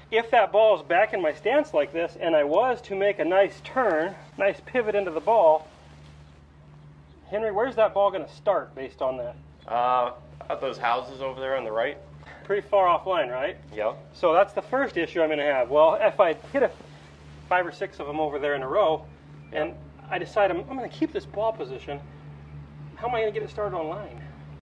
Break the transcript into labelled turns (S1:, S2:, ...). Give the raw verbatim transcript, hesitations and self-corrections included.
S1: if that ball is back in my stance like this, and I was to make a nice turn, nice pivot into the ball, Henry, where's that ball going to start based on that?
S2: Uh, at those houses over there on the right.
S1: Pretty far offline, right?
S2: Yep.
S1: So that's the first issue I'm going to have. Well, if I hit a five or six of them over there in a row, and I decide I'm, I'm going to keep this ball position, how am I going to get it started on line?